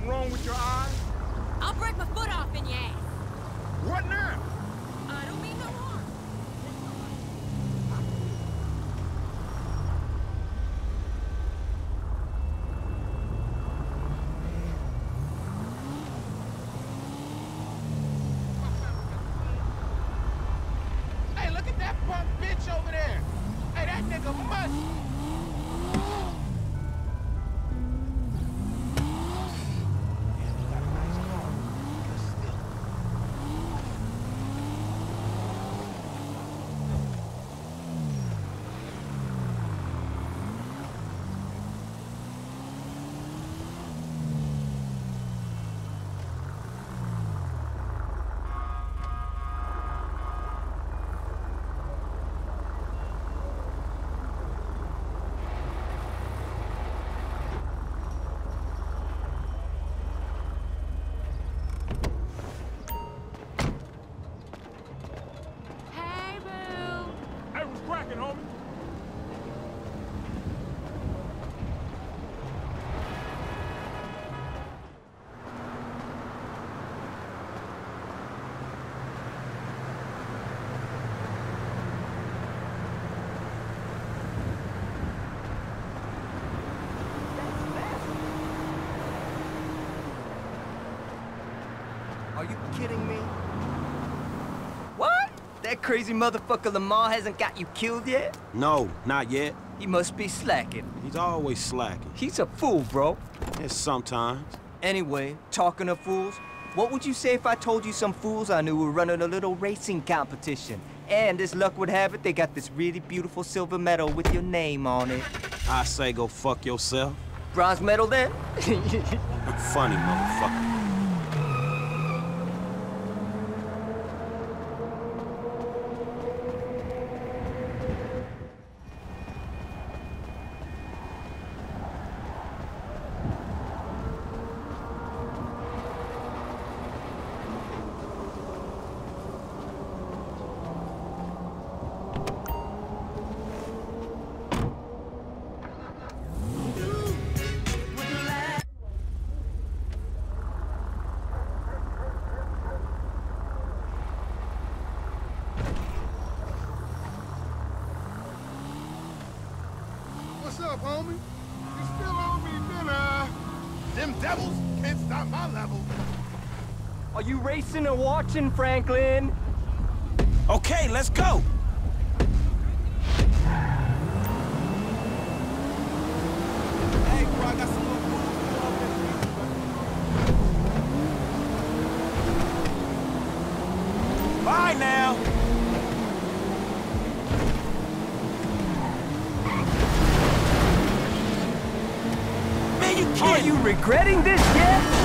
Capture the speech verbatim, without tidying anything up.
Something wrong with your eyes? I'll break my foot off in your ass. What now? I don't mean no harm. Hey, look at that punk bitch over there. Hey, that nigga must. Cracking, homie. Are you kidding me? What? That crazy motherfucker Lamar hasn't got you killed yet? No, not yet. He must be slacking. He's always slacking. He's a fool, bro. Yeah, sometimes. Anyway, talking of fools, what would you say if I told you some fools I knew were running a little racing competition? And as luck would have it, they got this really beautiful silver medal with your name on it. I say go fuck yourself. Bronze medal then? Funny motherfucker. What's up, homie? You still owe me dinner. Them devils can't stop my level. Are you racing or watching, Franklin? Okay, let's go. Hey, bro, I got some little food. Bye now. Are you regretting this yet?